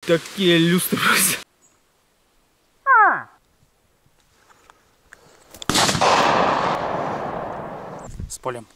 такие люстры просто. С полем.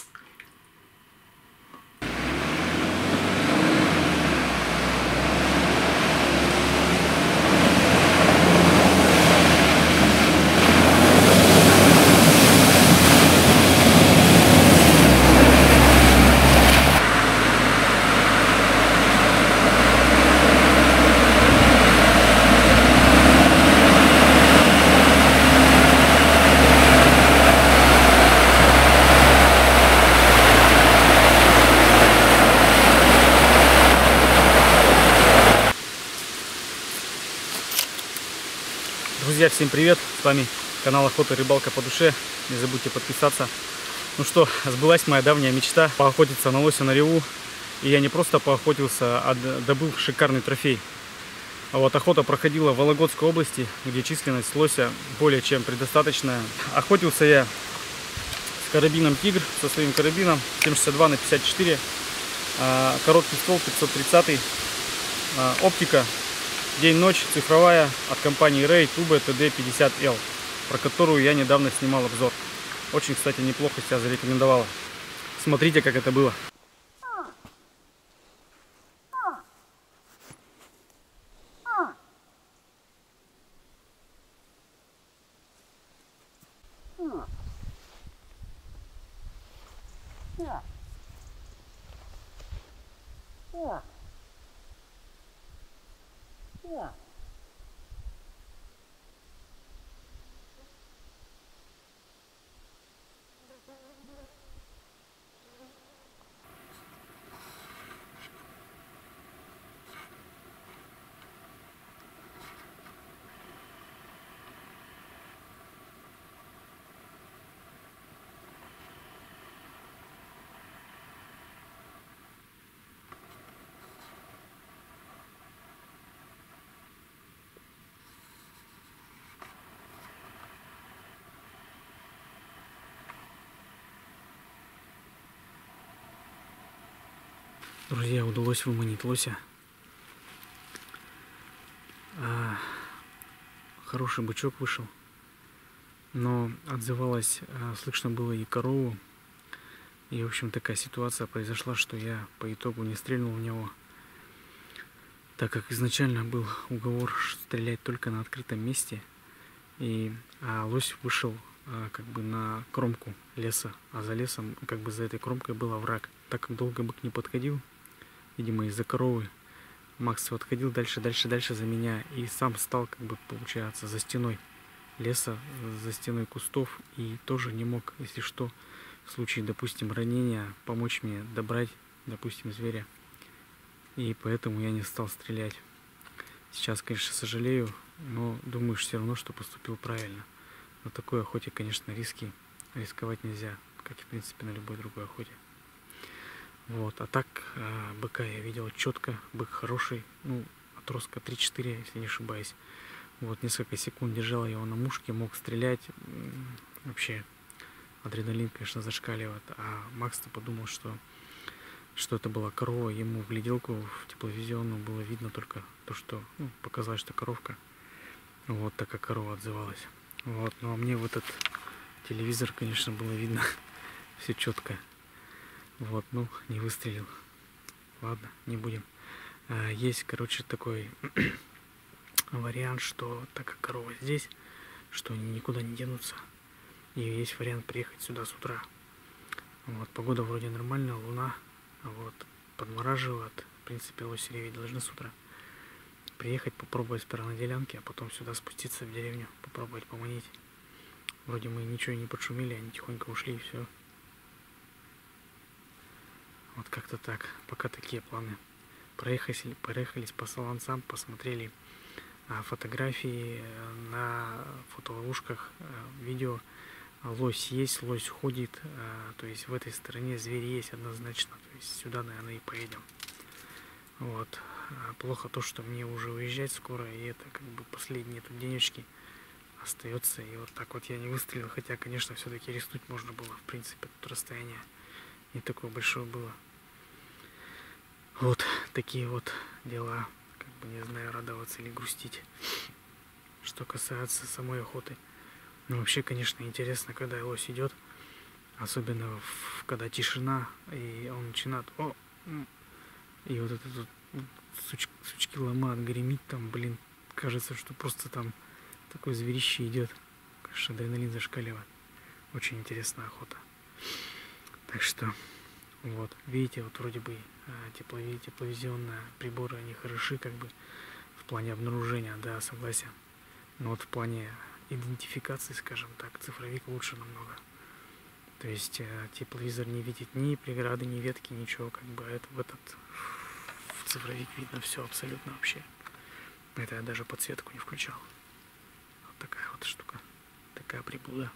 Друзья, всем привет! С вами канал Охота и Рыбалка по душе. Не забудьте подписаться. Ну что, сбылась моя давняя мечта поохотиться на лося на реву. И я не просто поохотился, а добыл шикарный трофей. Вот, охота проходила в Вологодской области, где численность лося более чем предостаточная. Охотился я с карабином Тигр, со своим карабином 7,62 на 54, короткий ствол 530, оптика день-ночь цифровая от компании Ray Tube TD50L, про которую я недавно снимал обзор. Очень, кстати, неплохо себя зарекомендовала. Смотрите, как это было. Друзья, удалось выманить лося. Хороший бычок вышел, но отзывалось, слышно было и корову. И, в общем, такая ситуация произошла, что я по итогу не стрельнул в него, так как изначально был уговор стрелять только на открытом месте. А лось вышел как бы на кромку леса, а за лесом, как бы за этой кромкой, был овраг. Так как долго бык не подходил, видимо, из-за коровы, Макс отходил дальше за меня и сам стал, как бы, получается, за стеной леса, за стеной кустов, и тоже не мог, если что, в случае, допустим, ранения, помочь мне добрать, допустим, зверя. И поэтому я не стал стрелять. Сейчас, конечно, сожалею, но думаю все равно, что поступил правильно. На такой охоте, конечно, рисковать нельзя, как и, в принципе, на любой другой охоте. Вот, а так быка я видел четко, бык хороший, ну, отростка 3-4, если не ошибаюсь. Вот, несколько секунд держал его на мушке, мог стрелять, вообще адреналин, конечно, зашкаливает. А Макс-то подумал, что это была корова, ему в гляделку, в тепловизионную было видно только то, что, ну, показалось, что коровка. Вот, так как корова отзывалась. Вот, ну а мне в этот телевизор, конечно, было видно все четко. Вот, ну, не выстрелил. Ладно, не будем. Есть, короче, такой вариант, что так как корова здесь, что они никуда не денутся. И есть вариант приехать сюда с утра. Вот, погода вроде нормальная, луна, вот, подмораживает. В принципе, лоси реветь должны с утра. Приехать, попробовать сперва на делянке, а потом сюда спуститься в деревню, попробовать поманить. Вроде мы ничего не подшумели, они тихонько ушли и все. Вот как-то так. Пока такие планы. Проехались по Солонцам, посмотрели фотографии на фотоловушках, видео. Лось есть, лось ходит. То есть в этой стороне зверь есть однозначно. То есть сюда, наверное, и поедем. Вот. Плохо то, что мне уже уезжать скоро, и это как бы последние тут денежки остается. И вот так вот я не выстрелил. Хотя, конечно, все-таки рискнуть можно было. В принципе, тут расстояние не такое большое было. Вот такие вот дела. Как бы, не знаю, радоваться или грустить. Что касается самой охоты. Ну, вообще, конечно, интересно, когда лось идет, особенно когда тишина, и он начинает, и вот этот вот сучки ломат, гремит там, блин, кажется, что просто там такое зверище идет. Конечно, адреналин зашкаливает. Очень интересная охота. Так что, вот, видите, вот вроде бы тепловизионные приборы, они хороши, как бы, в плане обнаружения, да, согласен. Но вот в плане идентификации, скажем так, цифровик лучше намного. То есть тепловизор не видит ни преграды, ни ветки, ничего, как бы, это в цифровик видно все абсолютно вообще. Это я даже подсветку не включал. Вот такая вот штука, такая приблуда.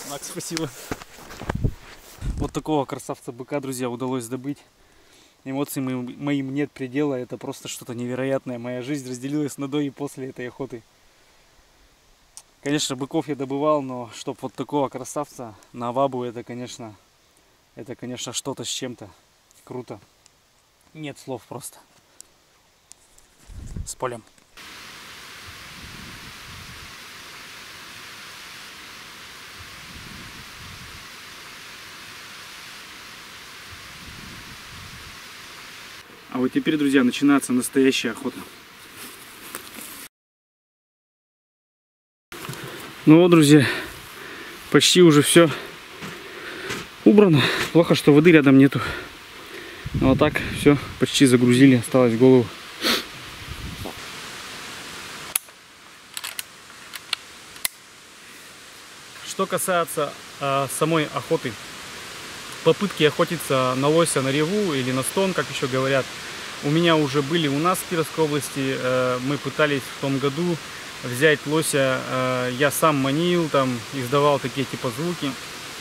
Макс, спасибо. Вот такого красавца-быка, друзья, удалось добыть. Эмоций моим нет предела. Это просто что-то невероятное. Моя жизнь разделилась на до и после этой охоты. Конечно, быков я добывал, но чтоб вот такого красавца на вабу, это, конечно, что-то с чем-то. Круто. Нет слов просто. С полем. А вот теперь, друзья, начинается настоящая охота. Ну вот, друзья, почти уже все убрано. Плохо, что воды рядом нету. Но вот так все почти загрузили, осталось голову. Что касается самой охоты, попытки охотиться на лося, на реву или на стон, как еще говорят, у меня уже были у нас в Кировской области. Мы пытались в том году взять лося, я сам манил, там издавал такие типа звуки.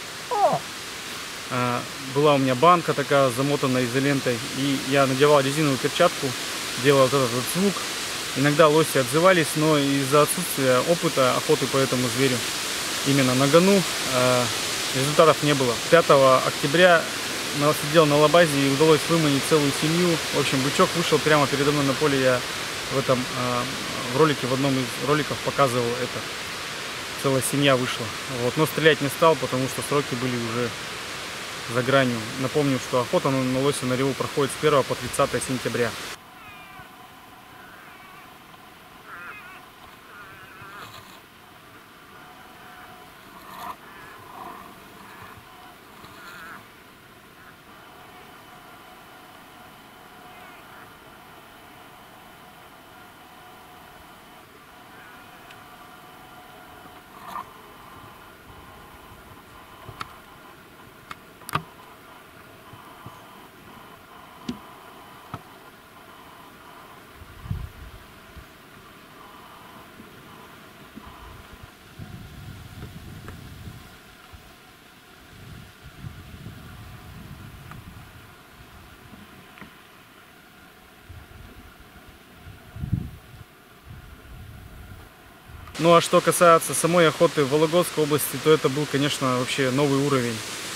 Была у меня банка такая, замотанная изолентой, и я надевал резиновую перчатку, делал вот этот вот звук. Иногда лоси отзывались, но из-за отсутствия опыта охоты по этому зверю, именно на гону, результатов не было. 5 октября сидел на лабазе и удалось выманить целую семью. В общем, бычок вышел прямо передо мной на поле. Я в ролике, в одном из роликов показывал это. Целая семья вышла. Вот. Но стрелять не стал, потому что сроки были уже за гранью. Напомню, что охота на лося на реву проходит с 1 по 30 сентября. Ну а что касается самой охоты в Вологодской области, то это был, конечно, вообще новый уровень.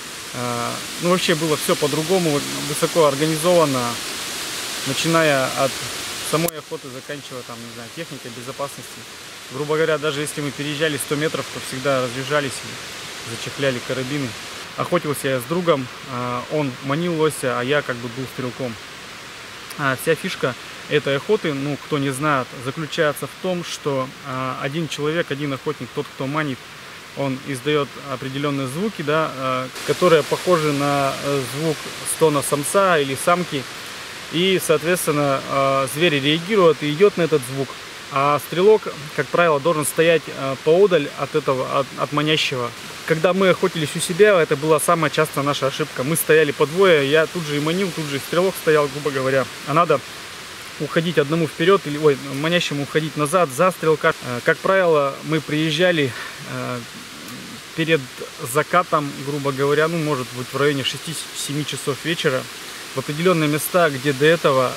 Ну вообще было все по-другому, высоко организовано, начиная от самой охоты, заканчивая там, не знаю, техникой безопасности. Грубо говоря, даже если мы переезжали 100 метров, то всегда разъезжались и зачехляли карабины. Охотился я с другом, он манил лося, а я как бы был стрелком. Вся фишка этой охоты, ну, кто не знает, заключается в том, что один человек, один охотник, тот, кто манит, он издает определенные звуки, да, которые похожи на звук стона самца или самки. И, соответственно, зверь реагирует и идет на этот звук. А стрелок, как правило, должен стоять поодаль от манящего. Когда мы охотились у себя, это была самая частая наша ошибка. Мы стояли по двое, я тут же и манил, тут же и стрелок стоял, грубо говоря. А надо уходить одному вперед, или манящему уходить назад за стрелка. Как правило, мы приезжали перед закатом, грубо говоря, ну, может быть, в районе 6-7 часов вечера, в определенные места, где до этого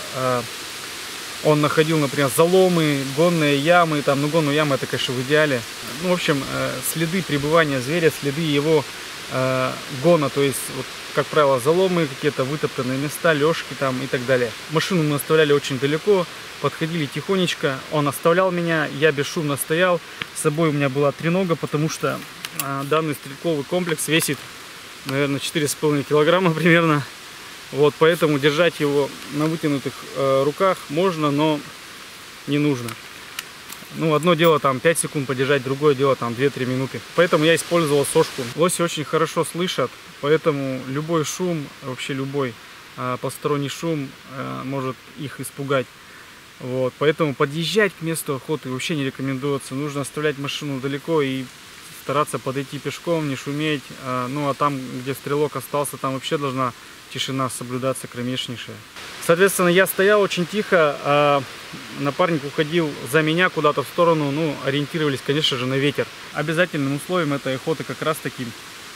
он находил, например, заломы, гонные ямы, там, ну, гонную яму это, конечно, в идеале. Ну, в общем, следы пребывания зверя, следы его гона, то есть, вот, как правило, заломы, какие-то вытоптанные места, лёжки там и так далее. Машину мы оставляли очень далеко, подходили тихонечко, он оставлял меня, я бесшумно стоял, с собой у меня была тренога, потому что данный стрелковый комплекс весит, наверное, 4,5 килограмма примерно. Вот, поэтому держать его на вытянутых руках можно, но не нужно. Ну, одно дело там 5 секунд подержать, другое дело там 2-3 минуты. Поэтому я использовал сошку. Лоси очень хорошо слышат, поэтому любой шум, вообще любой посторонний шум может их испугать. Вот, поэтому подъезжать к месту охоты вообще не рекомендуется. Нужно оставлять машину далеко и стараться подойти пешком, не шуметь. Ну а там, где стрелок остался, там вообще должна тишина соблюдаться кромешнейшая. Соответственно, я стоял очень тихо, а напарник уходил за меня куда-то в сторону, ну, ориентировались, конечно же, на ветер. Обязательным условием этой охоты как раз таки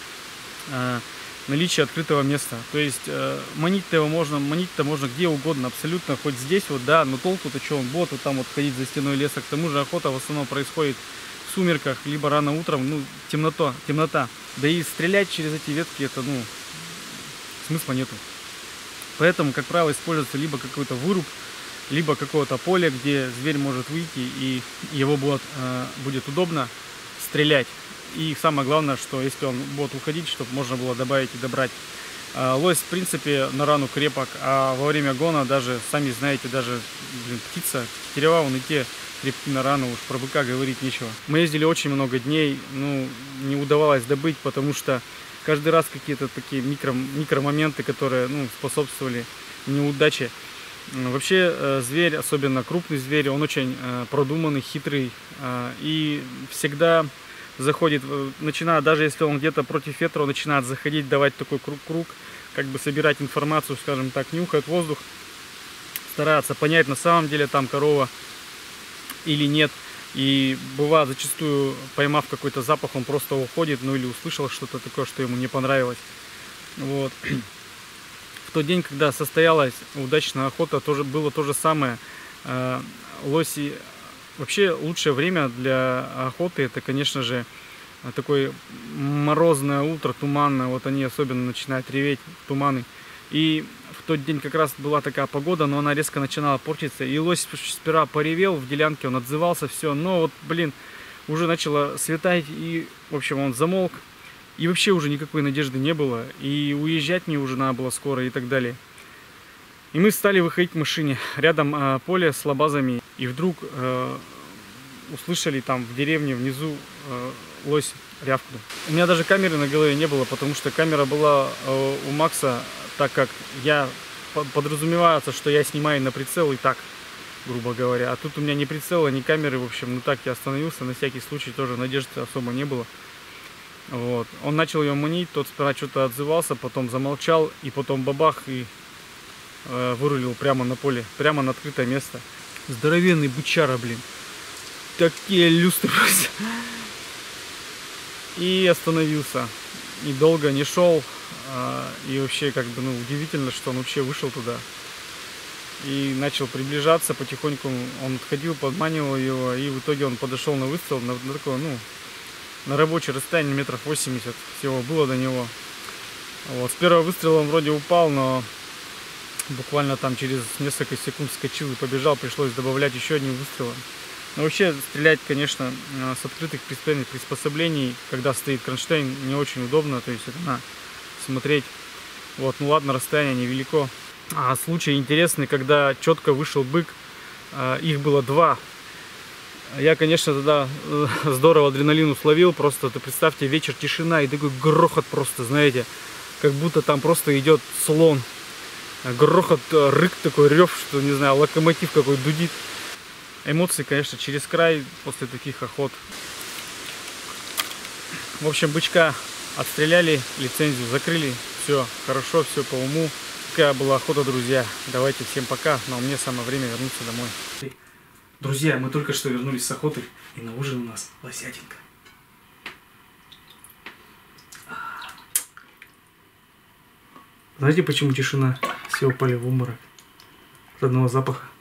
наличие открытого места. То есть манить-то можно где угодно, абсолютно, хоть здесь вот, да, но толку-то что, он будет вот там вот ходить за стеной леса. К тому же охота в основном происходит в сумерках, либо рано утром, ну, темнота. Да и стрелять через эти ветки, это, ну, смысла нету. Поэтому, как правило, используется либо какой-то выруб, либо какое-то поле, где зверь может выйти и его будет удобно стрелять. И самое главное, что если он будет уходить, чтобы можно было добавить и добрать. Лось, в принципе, на рану крепок, а во время гона даже, сами знаете, даже птица, тетерева, он и те крепки на рану, уж про быка говорить нечего. Мы ездили очень много дней, ну, не удавалось добыть, потому что каждый раз какие-то такие микромоменты, которые, ну, способствовали неудаче. Вообще зверь, особенно крупный зверь, он очень продуманный, хитрый и всегда заходит, начинает, даже если он где-то против ветра, он начинает заходить, давать такой круг, как бы собирать информацию, скажем так, нюхает воздух, старается понять, на самом деле там корова или нет. И бывает зачастую, поймав какой-то запах, он просто уходит, ну или услышал что-то такое, что ему не понравилось. Вот. В тот день, когда состоялась удачная охота, тоже было то же самое. Лоси. Вообще лучшее время для охоты — это, конечно же, такое морозное утро, туманное. Вот они особенно начинают реветь, туманы. И в тот день как раз была такая погода, но она резко начинала портиться. И лось сперва поревел в делянке, он отзывался, все. Но вот, блин, уже начало светать, и, в общем, он замолк. И вообще уже никакой надежды не было. И уезжать мне уже надо было скоро и так далее. И мы стали выходить к машине. Рядом поле с лабазами. И вдруг услышали там в деревне внизу лось рявкнул. У меня даже камеры на голове не было, потому что камера была у Макса, так как подразумевается, что я снимаю на прицел и так, грубо говоря. А тут у меня ни прицела, ни камеры, в общем, ну так я остановился, на всякий случай, тоже надежды особо не было. Вот. Он начал ее манить, тот сперва что-то отзывался, потом замолчал, и потом бабах, и вырулил прямо на поле, прямо на открытое место. Здоровенный бычара, блин. Такие люстры просто. И остановился. И долго не шел. И вообще, как бы, ну, удивительно, что он вообще вышел туда. И начал приближаться потихоньку. Он отходил, подманивал его. И в итоге он подошел на выстрел, на такое, ну, на рабочее расстояние метров 80 всего было до него. Вот. С первого выстрела он вроде упал, но буквально там через несколько секунд вскочил и побежал. Пришлось добавлять еще один выстрел. Но вообще стрелять, конечно, с открытых приспособлений, когда стоит кронштейн, не очень удобно. То есть это надо смотреть. Вот, ну ладно, расстояние невелико. А случай интересный, когда четко вышел бык, их было два. Я, конечно, тогда здорово адреналину словил. Просто, ты представьте, вечер, тишина и такой грохот просто, знаете, как будто там просто идет слон. Грохот, рык такой, рев, что, не знаю, локомотив какой дудит. Эмоции, конечно, через край после таких охот. В общем, бычка отстреляли, лицензию закрыли. Все хорошо, все по уму. Такая была охота, друзья. Давайте, всем пока. Но мне самое время вернуться домой. Друзья, мы только что вернулись с охоты. И на ужин у нас лосятинка. Знаете, почему тишина? Все упали в обморок от одного запаха.